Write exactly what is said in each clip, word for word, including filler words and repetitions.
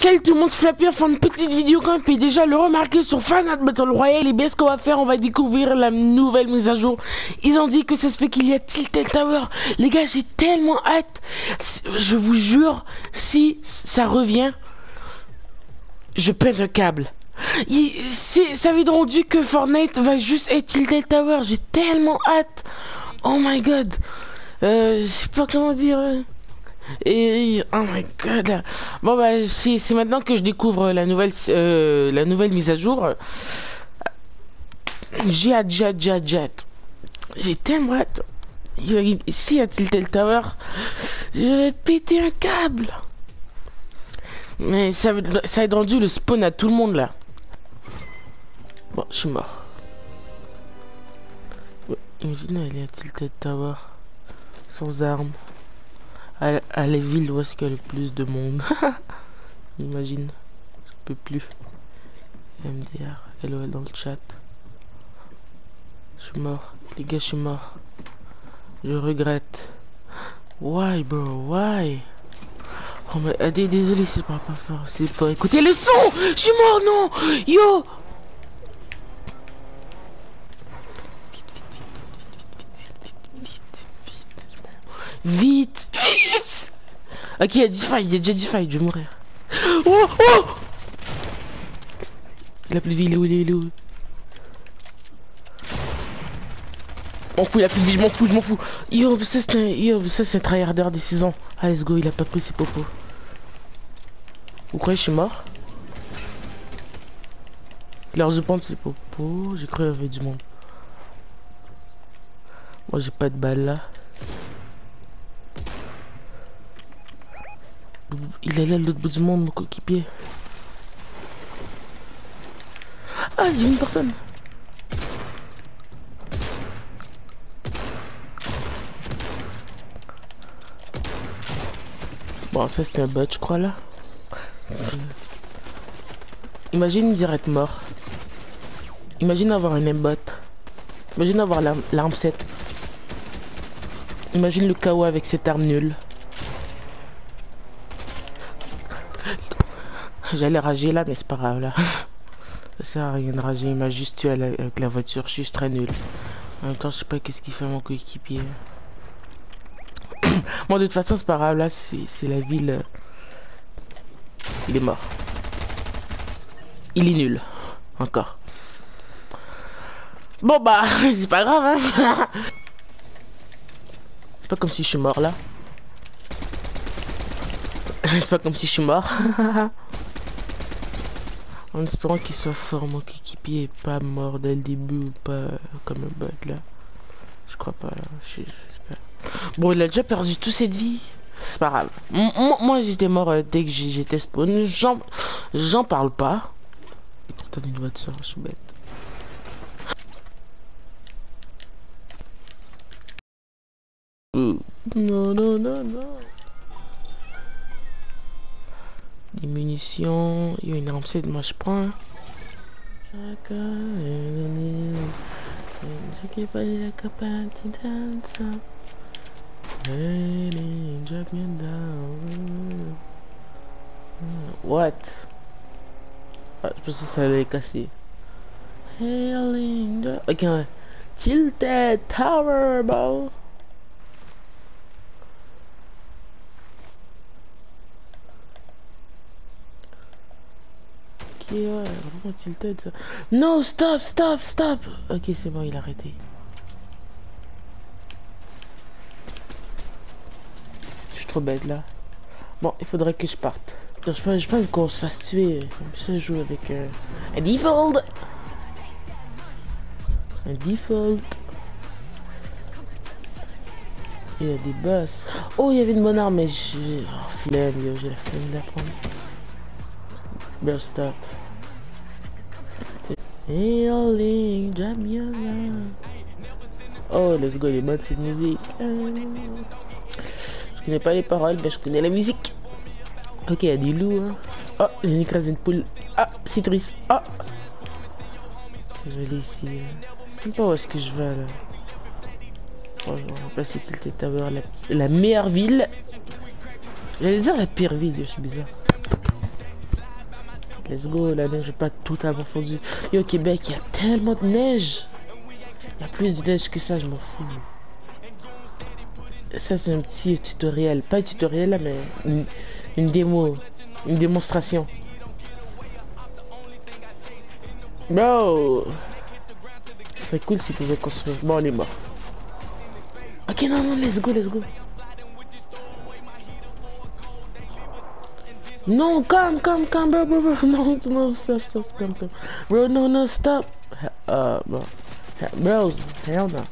Salut tout le monde, c'est Flappy, enfin une petite vidéo quand même, puis déjà le remarquer sur Fortnite Battle Royale. Et bien ce qu'on va faire, on va découvrir la nouvelle mise à jour. Ils ont dit que ça se fait qu'il y a Tilted Tower. Les gars, j'ai tellement hâte. Je vous jure, si ça revient, je pète le câble. Il, ça veut rendu que Fortnite va juste être Tilted Tower. J'ai tellement hâte. Oh my god. Euh, je sais pas comment dire. Et oh my god. Bon bah c'est maintenant que je découvre la nouvelle euh, la nouvelle mise à jour. J'ai hâte, j'ai hâte, j'ai hâte, j'ai hâte. J'ai tellement hâte. Ici à Tilted Tower, je vais péter un câble. Mais ça, ça a rendu le spawn à tout le monde là. Bon, je suis mort. Imagine aller à Tilted Tower sans armes. À, à la ville où est-ce qu'il y a le plus de monde. Imagine. Je peux plus. M D R. L O L dans le chat. Je suis mort. Les gars, je suis mort. Je regrette. Why, bro? Why? Oh, mais euh, désolé, c'est pas pas fort. C'est pas. Écoutez le son! Je suis mort, non! Yo! Vite, vite. Ok, il y a dix failles, il y a déjà dix failles, je vais mourir. Oh, oh. Il a plus de vie, il est où, il est où? M'en fous, il a plus de vie, je m'en fous, je m'en fous. Yo, ça c'est un, yo, ça c'est un tryharder de six ans. Ah, let's go, il a pas pris ses popos. Vous croyez que je suis mort? Il a reçu prendre ses popos, j'ai cru qu'il y avait du monde. Moi j'ai pas de balles là. Il est là, l'autre bout du monde, mon coéquipier. Ah, j'ai une personne. Bon, ça c'était un bot, je crois, là. Euh... Imagine dire être mort. Imagine avoir un aimbot. Imagine avoir l'arme sept. Imagine le K O avec cette arme nulle. J'allais rager là, mais c'est pas grave là. Ça sert à rien de rager, il m'a juste tué avec la voiture, je suis juste très nul. En même temps, je sais pas qu'est-ce qu'il fait mon coéquipier. Moi, de toute façon, c'est pas grave là, c'est la ville. Il est mort. Il est nul. Encore. Bon bah, c'est pas grave hein. C'est pas comme si je suis mort là. C'est pas comme si je suis mort. En espérant qu'il soit fort, mon coéquipier est pas mort dès le début ou pas comme un bot là. Je crois pas, j'espère. Bon, il a déjà perdu toute cette vie. C'est pas grave. Moi, moi j'étais mort euh, dès que j'étais spawn. J'en parle pas. Et pourtant une voiture, je suis bête. Non, non, non, non. Des munitions, il y a une arme sept, moi je prends. What? Ah, je pensais que ça allait casser. Ok, ouais. Tilted Tower, bro. Ouais, vraiment tilted ça. Non, stop, stop, stop. Ok, c'est bon, il a arrêté. Je suis trop bête là. Bon, il faudrait que je parte. Je pense, je pense qu'on se fasse tuer. Comme ça, je joue avec euh, un default. Un default. Il y a des boss. Oh, il y avait une bonne arme, mais j'ai. Oh, flemme, yo, j'ai la flemme de la prendre. Burst stop. Healing, oh, let's go, les modes, c'est de musique. Je connais pas les paroles, mais je connais la musique. Ok, il y a des loups. Hein. Oh, j'ai écrasé une poule. Ah, c'est triste. Ah, je vais aller ici. Je sais pas où est-ce que je vais là. Oh, je vais remplacer Tilted Tower, la, la meilleure ville. J'allais dire la pire ville, je suis bizarre. let's go. La neige n'est pas totalement fondue. Et au Québec, il y a tellement de neige. Il y a plus de neige que ça, je m'en fous. Ça, c'est un petit tutoriel. Pas un tutoriel, là, mais une, une démo. Une démonstration. Bro! Ce serait cool s'il pouvait construire. Bon, on est mort. Ok, non, non, let's go, let's go. No, come, come, come, bro, bro, bro. No, no, stop, stop, come, come. Bro, no, no, stop. Uh, bro. Bro, hell no.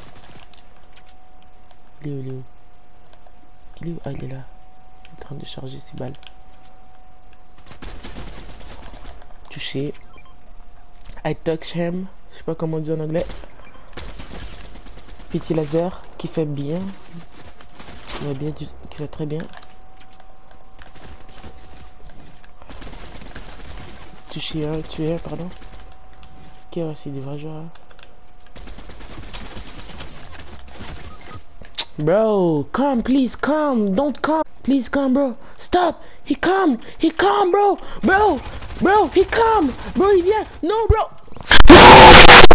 Il est où, il est où? Il est où? Ah, il est là. Il est en train de charger ses balles. Touché. I touch him. Je sais pas comment on dit en anglais. Petit laser qui fait bien. Qui va bien, qui va très bien. Touché un, tué un, pardon. Ok, c'est des vrais joueurs. Bro, come, please, come. Don't come. Please come, bro. Stop. He come. He come, bro. Bro. Bro, he come. Bro, il vient. No, bro.